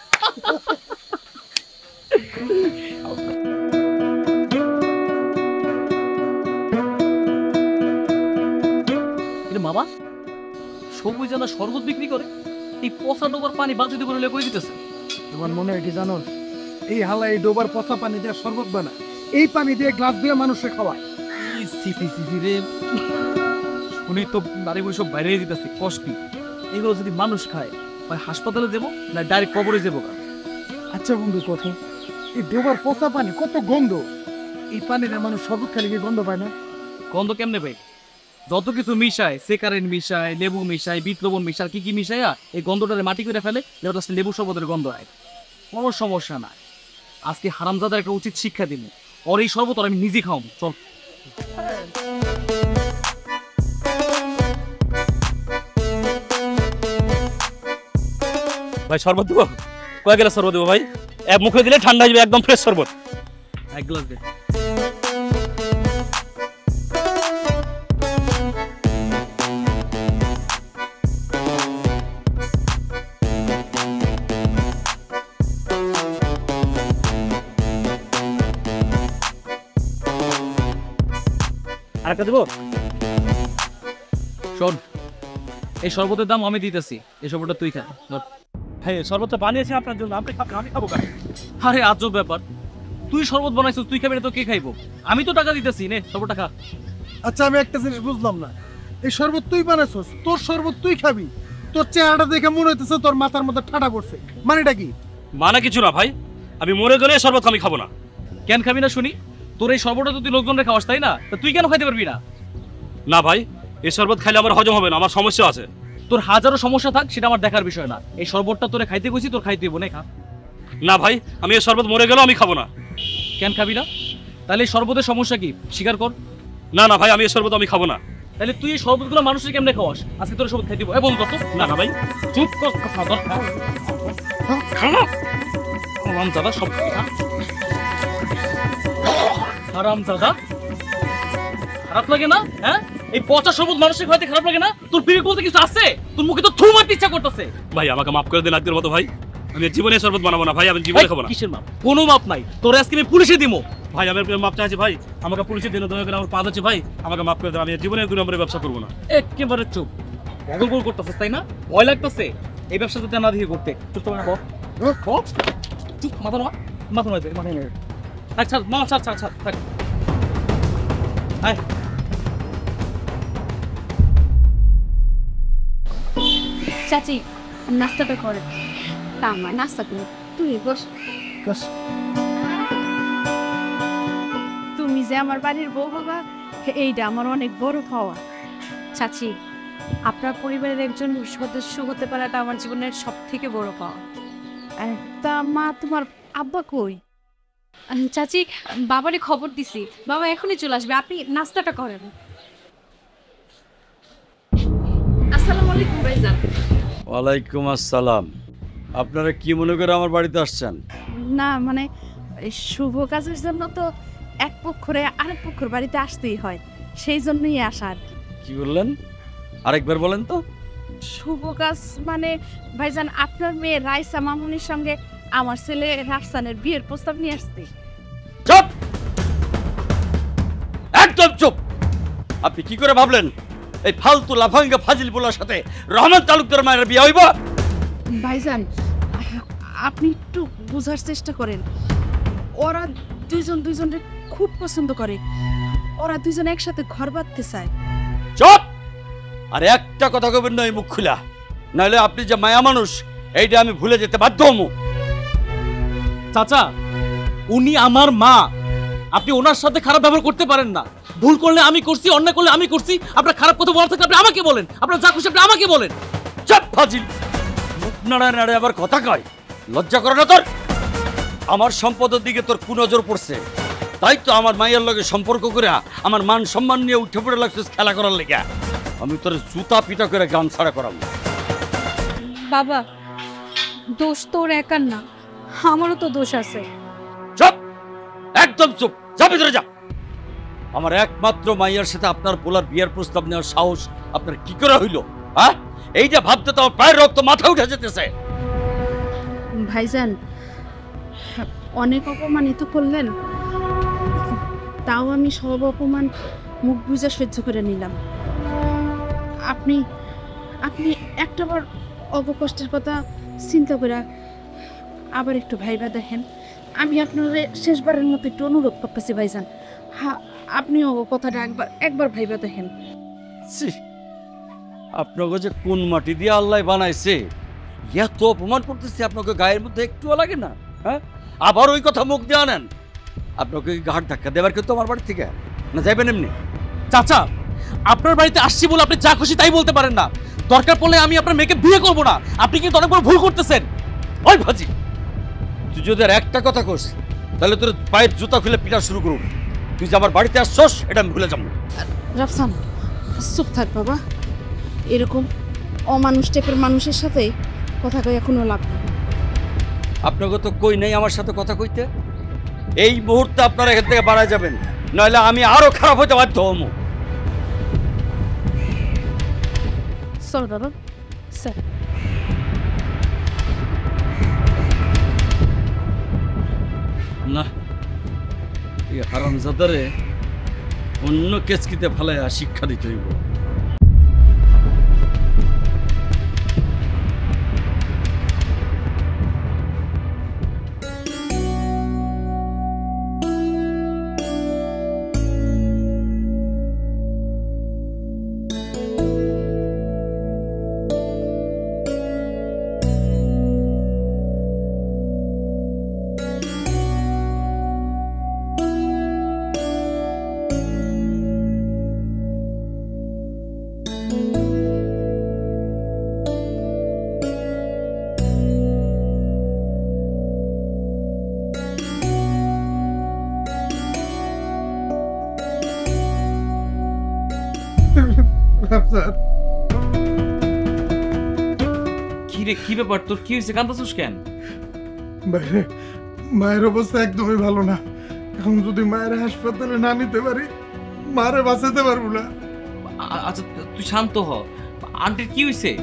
কিন্তু বাবা, সবুজ জানা শরবত বিক্রি করে, এই পচা ডোবার পানি বালতিতে করে লেগে দিতেছে। তোমার মনে হয় কি জানো, এই হালা এই ডোবার পচা পানি দিয়ে শরবত বানা, এই পানি দিয়ে গ্লাস দিয়ে মানুষে খাওয়ায়। এই সিফি সিফি রে, শুনি তো নারী বই সব বাইরে দিতেছে কষ্টি। এগুলো যদি মানুষ খায়, হয় হাসপাতালে যাবো না ডাইরেক্ট কবরে যাবো। আচ্ছা বন্ধু, কথা এই ডোবার পচা পানি কত গন্ধ, এই পানিতে মানুষ শরবত খেলে কি গন্ধ পায় না? গন্ধ কেমনে পাই? যত কিছু মিশায়, সেকারেন মিশায়, লেবু মিশায়, বিট লবণ মিশায়, কি কি মিশায় এই গন্ধটারে মাটি করে ফেলে, লেবুটা লেবু শরবতের গন্ধ হয়। কোনো সমস্যা নাই, আজকে হারামজাদার একটা উচিত শিক্ষা দিন। ওর এই শরবত আর আমি নিজে খাওয়াবো, চল। ভাই শরবত দেবো? কয়ে গেলে শরবত দেবো ভাই? এক মুখে দিলে ঠান্ডা হয়ে যাবে, একদম ফ্রেশ শরবত। এক গ্লাস দে। আরেকটা দেবো? শোন, এই শরবতের দাম আমি দিতেছি, এই শরবতটা তুই খা। ধর। হ্যাঁ, শরবতটা বানিয়েছি আপনার জন্য, আপনি খাবেন, আমি খাবো কেন? আরে আজব ব্যাপার, তুই শরবত বানাইছিস, তুই খাবি না তো কে খাইবো? আমি তো টাকা দিতেছি, নে শরবতটা খা। আচ্ছা আমি একটা জিনিস বুঝলাম না, এই শরবত তুই বানাইছস, তোর শরবত তুই খাবি, তোর চেহারাটা দেখে মনে হইতেছে তোর মাথার মধ্যে ঠাডা পড়ছে, মানেটা কি? মানে কিছু না ভাই, আমি মরে গেলে এই শরবত আমি খাবো না। কেন খাবি না শুনি? তোর এই শরবতটা তো তুই লোকজনের খাওয়াস, তাই না? তা তুই কেন খাইতে পারবি না? না ভাই, এই শরবত খাইলে আমার হজম হবে না, আমার সমস্যা আছে। তোর হাজারো সমস্যা থাক, সেটা আমার দেখার বিষয় না। এই শরবতটা তোরে খাইতে কইছি, তোর খাইতে হইব, নে খা। না ভাই, আমি এই শরবত মরে গেলেও আমি খাবো না। কেন খাবি না? তাহলে এই শরবতের সমস্যা কি স্বীকার কর। না না ভাই, আমি এই শরবত আমি খাবো না। তাহলে তুই এই শরবতগুলো মানুষের কেমনে খাওয়াস? আজকে তোর শরবত খাইতে হইব। এ বল কত? না না ভাই, চুপ কর, কথা বল। খা। হারামজাদা সব খা। হারামজাদা, খারাপ লাগে না? হ্যাঁ, এই পচা শরবত মানুষের খাইতে খারাপ লাগে না? তোর বিবেক বলতে কিছু আছে? তোর মুখে তো থু মারতে ইচ্ছা করতেছে। ভাই আমাকে মাফ করে দিন আজকের মতো ভাই, আমি জীবনে এই শরবত বানাবো না ভাই, আমি জীবনে খাবো না। কিসের মাপ? কোনো মাপ নাই, তোর আজকে আমি পুলিশে দিমু। ভাই আমি আপনার মাপ চাইছি ভাই, আমাকে পুলিশে দিন, দয়া করে আমার পা ধরছে ভাই, আমাকে মাফ করে দেন, আমি জীবনে দুই নম্বরের ব্যবসা করবো না। একেবারে চুপ, বগল বগল করতেছিস তাই না? ভয় লাগতেছে এই ব্যবসা যাতে না দিয়ে করতে। চুপ তোমার বল, বল। চুপ, মাথা নয়, মাথা নয়, মাথা নয়। আচ্ছা মা, আচ্ছা আচ্ছা আচ্ছা থাক। আয় চাচি, নাস্তাটা করে। তা আমার নাস্তা করে তুই বস। তুমি যে আমার বাড়ির বউ বাবা, এইটা আমার অনেক বড় পাওয়া। চাচি, আপনার পরিবারের একজন সদস্য হতে পারাটা আমার জীবনের সব থেকে বড় পাওয়া। আহ, তা মা, তোমার আব্বা কই? আহ, চাচি, বাবারে খবর দিছি, বাবা এখনই চলে আসবে, আপনি নাস্তাটা করেন। আসসালামু আলাইকুম ভাইজান। ওয়ালাইকুম আসসালাম। আপনারা কি মনে করে আমার বাড়িতে আসছেন? না মানে এই শুভ কাজের জন্য তো এক পক্ষরে আরেক পক্ষের বাড়িতে আসতেই হয়, সেই জন্যই আসা আর কি। কি বললেন? আরেকবার বলেন তো। শুভ কাজ মানে ভাইজান, আপনার মেয়ে রাইসা মামুনির সঙ্গে আমার ছেলে রাফসানের বিয়ের প্রস্তাব নিয়ে আসতে। চুপ, একদম চুপ। আপনি কি করে ভাবলেন এই ফালতু লাফাঙ্গা ফাজিল বলার সাথে রহমান তালুকদার মায়ের বিয়ে হইব? ভাইজান, আপনি একটু বোঝার চেষ্টা করেন, ওরা দুইজন দুইজনের খুব পছন্দ করে, ওরা দুইজন একসাথে ঘর বাঁধতে চায়। চুপ! আর একটা কথা কবেন না এই মুখ খুলা, নাহলে আপনি যে মায়া মানুষ এইটা আমি ভুলে যেতে বাধ্য হবো। চাচা, উনি আমার মা, আপনি ওনার সাথে খারাপ ব্যবহার করতে পারেন না। ভুল করলে আমি করছি, অন্যায় করলে আমি করছি। আপনার খারাপ কথা বলার থাকলে আপনি আমাকে বলেন, আপনার যা খুশি আপনি আমাকে বলেন। চুপ ফাজিল, মুখ নাড়ায় নাড়ায় আবার কথা কয়, লজ্জা করে না তোর? আমার সম্পদের দিকে তোর কু নজর পড়ছে, তাই তো আমার মায়ের লগে সম্পর্ক করে আমার মান সম্মান নিয়ে উঠে পড়ে লাগছিস খেলা করার লেগে। আমি তোর জুতা পিটা করে গ্রাম ছাড়া করাবো। বাবা, দোষ তোর একার না, আমারও তো দোষ আছে। চুপ, একদম চুপ, যা ভিতরে যা। আমার একমাত্র মাইয়ার সাথে আপনার পোলার বিয়ের প্রস্তাব নেওয়ার সাহস আপনার কি করে হইল? হ্যাঁ, এইটা ভাবতে তো আমার পায়ের রক্ত মাথা উঠে যেতেছে। ভাইজান, অনেক অপমানিত করলেন, তাও আমি সব অপমান মুখ বুঝে সহ্য করে নিলাম। আপনি আপনি একটাবার অপকষ্টের কথা চিন্তা করে আবার একটু ভাইবা দেখেন। আমি আপনার শেষবারের মতো একটু অনুরোধ করতেছি ভাইজান, হ্যাঁ আপনিও কথাটা একবার একবার ভাইবা দেখেন। আপনাকে যে কোন মাটি দিয়ে আল্লাহ বানাইছে, এত অপমান করতেছে, আপনাকে গায়ের মধ্যে একটুও লাগে না? হ্যাঁ, আবার ওই কথা মুখ দিয়ে আনেন। আপনাকে ঘাট ধাক্কা দেবার কিন্তু আমার বাড়ি থেকে না যাইবেন এমনি? চাচা, আপনার বাড়িতে আসছি বলে আপনি যা খুশি তাই বলতে পারেন না। দরকার পড়লে আমি আপনার মেয়েকে বিয়ে করব না। আপনি কিন্তু অনেক বড় ভুল করতেছেন। ওই ভাজি, তুই যদি আর একটা কথা কস তাহলে তোর পায়ের জুতা খুলে পিটা শুরু করুন। তুই যে আমার বাড়িতে আসছস এটা আমি ভুলে যাবো। রাফসান, চুপ থাক বাবা, এরকম অমানুষ টাইপের মানুষের সাথে কথা কই এখনো লাগবে। আপনাকে তো কই নাই আমার সাথে কথা কইতে, এই মুহূর্তে আপনারা এখান থেকে বাড়া যাবেন, নইলে আমি আরো খারাপ হতে বাধ্য হবো। স্যার দাদা স্যার না, এই হারামজাদারে অন্য কেসকিতে ফেলাইয়া শিক্ষা দিতে হইব। স্যার কি রে, কি ব্যাপার তোর? কি হয়েছে, কাঁদতেছিস কেন? বাইরে মায়ের অবস্থা একদমই ভালো না। এখন যদি মায়ের হাসপাতালে না নিতে পারি, মারে বাঁচাতে পারবো না। আ- আচ্ছা তুই শান্ত হ। আন্টির কি হয়েছে?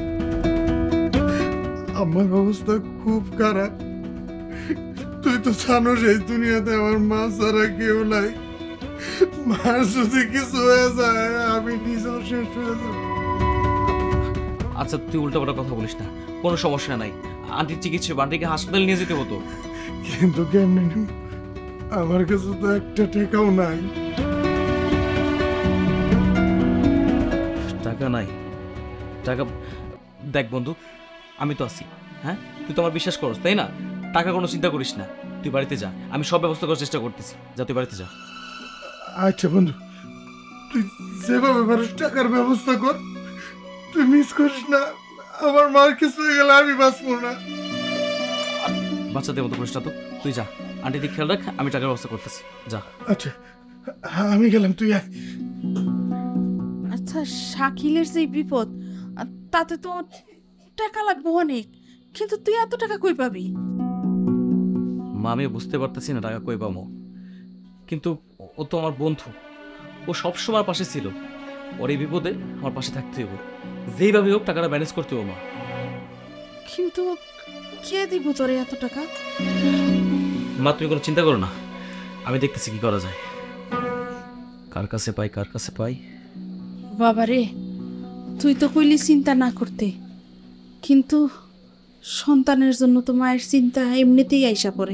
আমার অবস্থা খুব খারাপ। তুই তো জানোস এই দুনিয়াতে আমার মা ছাড়া কেউ নাই। মার যদি কিছু হয়ে যায় আমি নিজেও শেষ হয়ে যাব। আচ্ছা তুই উল্টাপাল্টা কথা বলিস না, কোনো সমস্যা নাই। আন্টির চিকিৎসা, আন্টিকে হাসপাতালে নিয়ে যেতে হতো। কিন্তু কেমনি নিব? আমার কাছে তো একটা টাকাও নাই। টাকা নাই? টাকা দেখ বন্ধু, আমি তো আছি। হ্যাঁ, তুই তো আমার বিশ্বাস করস তাই না? টাকা কোনো চিন্তা করিস না, তুই বাড়িতে যা, আমি সব ব্যবস্থা করার চেষ্টা করতেছি। যা, তুই বাড়িতে যা। আচ্ছা বন্ধু, তুই যেভাবে পারিস টাকার ব্যবস্থা কর। তুই মিস করিস না, আমার মার কিছু হয়ে গেলে আমি বাঁচবো না। বাচ্চাদের মতো করিস না তো, তুই যা, আন্টি দিক খেয়াল রাখ, আমি টাকার ব্যবস্থা করতেছি। যা। আচ্ছা আমি গেলাম, তুই আয়। আচ্ছা শাকিলের যে বিপদ, তাতে তো টাকা লাগবে অনেক, কিন্তু তুই এত টাকা কই পাবি? মা, আমি বুঝতে পারতেছি না টাকা কই পাবো, কিন্তু ও তো আমার বন্ধু, ও সবসময় আমার পাশে ছিল। ওর এই বিপদে আমার পাশে থাকতে হবে, যেইভাবে হোক টাকাটা ম্যানেজ করতে হবে। মা, কিন্তু কে দিব তোরে এত টাকা? মা তুমি কোনো চিন্তা করো না, আমি দেখতেছি কি করা যায়। কার কাছে পাই, কার কাছে পাই। বাবারে, তুই তো কইলি চিন্তা না করতে, কিন্তু সন্তানের জন্য তো মায়ের চিন্তা এমনিতেই আইসা পড়ে।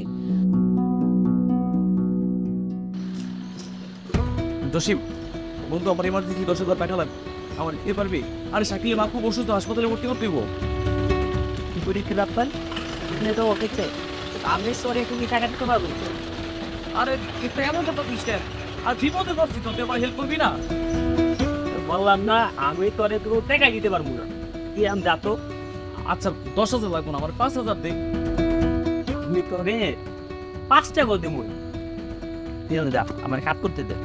জসিম বন্ধু, আমার ইমার্জেন্সি দশ হাজার টাকা লাগবে, আমার দিতে পারবি? আরে শাকিলের মা খুব অসুস্থ, হাসপাতালে ভর্তি করতে হইব। কি করি খেলাপাল আপনি তো ওকে চাই, আমি সরে তুমি টাকা দিতে পারবো? আরে এটা এমন কথা দিস কেন? আর বিপদে পড়ছি তো, তুই আমার হেল্প করবি না? বললাম না আমি তোরে তো টাকা দিতে পারবো না, কি আম যাতো। আচ্ছা দশ হাজার লাগবো না, আমার পাঁচ হাজার দে। আমি তোরে পাঁচটা গো দেবো, যা আমার কাজ করতে দে।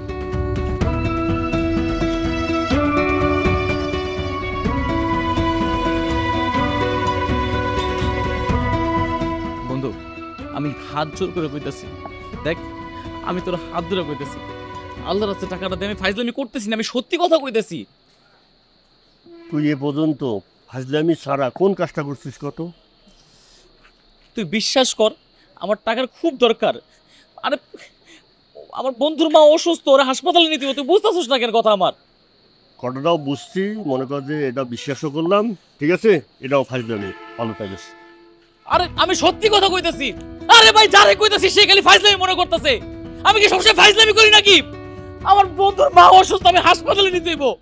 বন্ধু, আমি হাত জোর করে কইতাছি, দেখ আমি তোর হাত ধরে কইতেছি, আল্লাহর রাস্তায় টাকাটা দে। আমি ফাইজলামি করতেছি না, আমি সত্যি কথা কইতেছি। তুই এ পর্যন্ত ফাজলামি ছাড়া কোন কাজটা করছিস কত? তুই বিশ্বাস কর, আমার টাকার খুব দরকার। আরে আমার বন্ধুর মা অসুস্থ, ওরা হাসপাতালে নিতে হবে, তুই বুঝতেছিস না কেন কথা আমার? কতটাও বুঝছি, মনে কর যে এটা বিশ্বাসও করলাম, ঠিক আছে, এটাও ফাজলামি, ভালো থাকিস। আরে আমি সত্যি কথা কইতেছি। আরে ভাই, যারে কইতেছি সে খালি ফাইজলামি মনে করতেছে। আমি কি সবসময় ফাইজলামি করি নাকি? আমার বন্ধুর মা অসুস্থ, আমি হাসপাতালে নিতে হইব।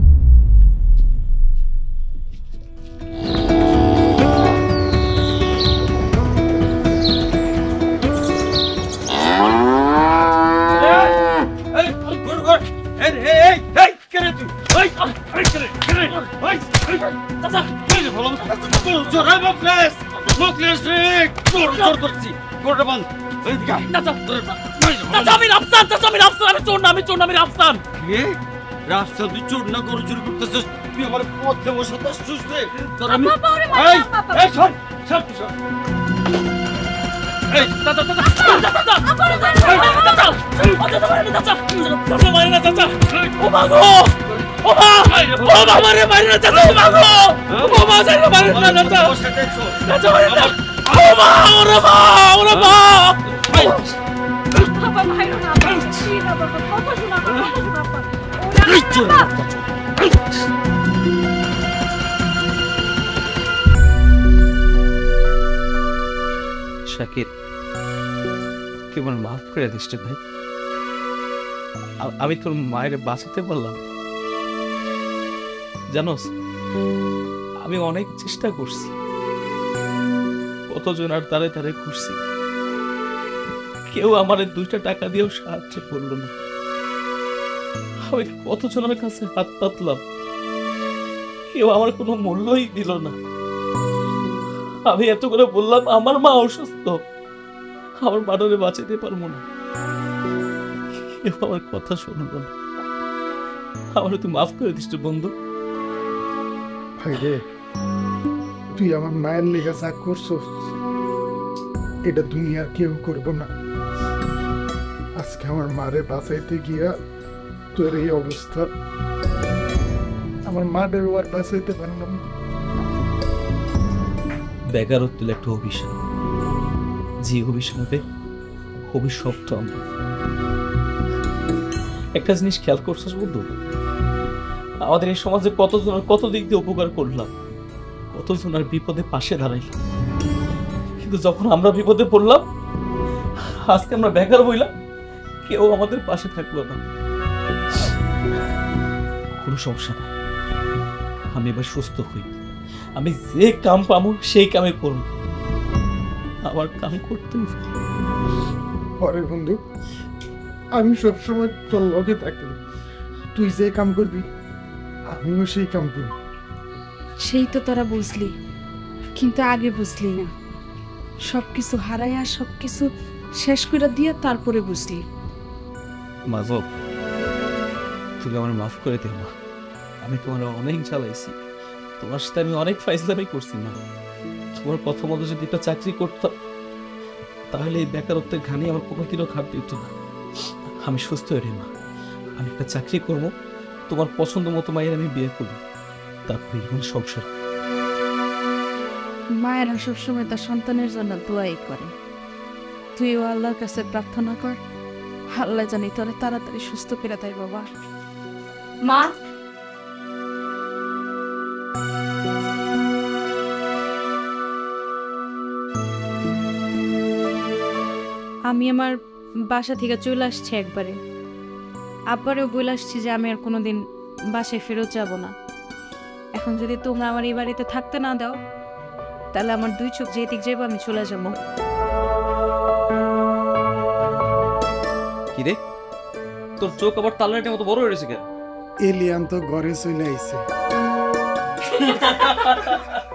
আমি রাফসান, আমি রাফসান, আমি চোর না, আমি চোর না, আমি রাফসান। রাস্তা তুই চোর না, গরু চুরি করতেছিস? তুই আমার পথে বসে আসছিস রে? তোর আমি বাবা, ওরে এই বাবা, এই শোন, শোন, শোন। এই চাচা চাচা বাবা ভাইরো না ছি না বাবা কথা শোনা কথা শোনা শাকির কেমন মাফ করে দিস রে ভাই আ- আমি তোর মায়ের বাঁচাতে পারলাম জানোস আমি অনেক চেষ্টা করছি কতজন আর তারে তারে ঘুরছি কেউ আমার দুইটা টাকা দিয়েও সাহায্য করলো না আমি কতজনের কাছে হাত পাতলাম কেউ আমার কোনো মূল্যই দিল না আমি এত করে বললাম আমার মা অসুস্থ আমার মাডারে বাঁচাতে পারবো না কেউ আমার কথা শুনলো না আমার তুই মাফ করে দিস রে বন্ধু ভাই রে, তুই আমার মায়ের লেগে যা করছস এটা দুনিয়ার কেউ করবো না। আজকে আমার মারে বাঁচাইতে গিয়া তোর এই অবস্থা, আমার মাদের আর বাঁচাইতে পারলাম না। বেকারত্ব একটা অভিশাপ যে অভিশাপে অভিশপ্ত আমরা একটা জিনিস খেয়াল করছিস বন্ধু আমাদের এই সমাজে কতজনের কত দিক দিয়ে উপকার করলাম কতজনের বিপদে পাশে দাঁড়াইলাম কিন্তু যখন আমরা বিপদে পড়লাম আজকে আমরা বেকার বইলাম কেউ আমাদের পাশে থাকলো না কোনো সমস্যা না আমি এবার সুস্থ হই আমি যে কাম পাবো সেই কামে করব আমার কাম করতে পরে বন্ধু আমি সবসময় তোর লগে থাকি, তুই যে কাম করবি আমিও সেই কাম করব। সেই তো তোরা বুঝলি, কিন্তু আগে বুঝলি না। সবকিছু হারাইয়া সবকিছু শেষ করে দিয়ে তারপরে বুঝলি। মাধব তুমি আমার মাফ করে দেও মা আমি তোমার অনেক জ্বালাইছি তোমার সাথে আমি অনেক ফাইজলামি করছি না তোমার কথা মতো যদি একটা চাকরি করতাম তাহলে এই বেকারত্বের ঘানি আমার কোনোদিনও খাপ দিত না আমি সুস্থ হয়ে রে মা আমি একটা চাকরি করবো তোমার পছন্দ মতো মায়ের আমি বিয়ে করবো তারপরে এখন সংসার মায়েরা সবসময় তার সন্তানের জন্য দোয়াই করে। তুইও আল্লাহর কাছে প্রার্থনা কর, আল্লাহ জানি তোরে তাড়াতাড়ি সুস্থ করে দেয় বাবা। মা আমি আমার বাসা থেকে চলে আসছি একবারে, আব্বারেও বলে আসছি যে আমি আর কোনোদিন বাসায় ফেরত যাব না। এখন যদি তোমরা আমার এই বাড়িতে থাকতে না দাও তাহলে আমার দুই চোখ যেদিক যাবো আমি চলে যাবো। কি রে তোর চোখ আবার তালের মতো বড় হয়েছে কেন? এলিয়ান তো ঘরে চলে আইছে।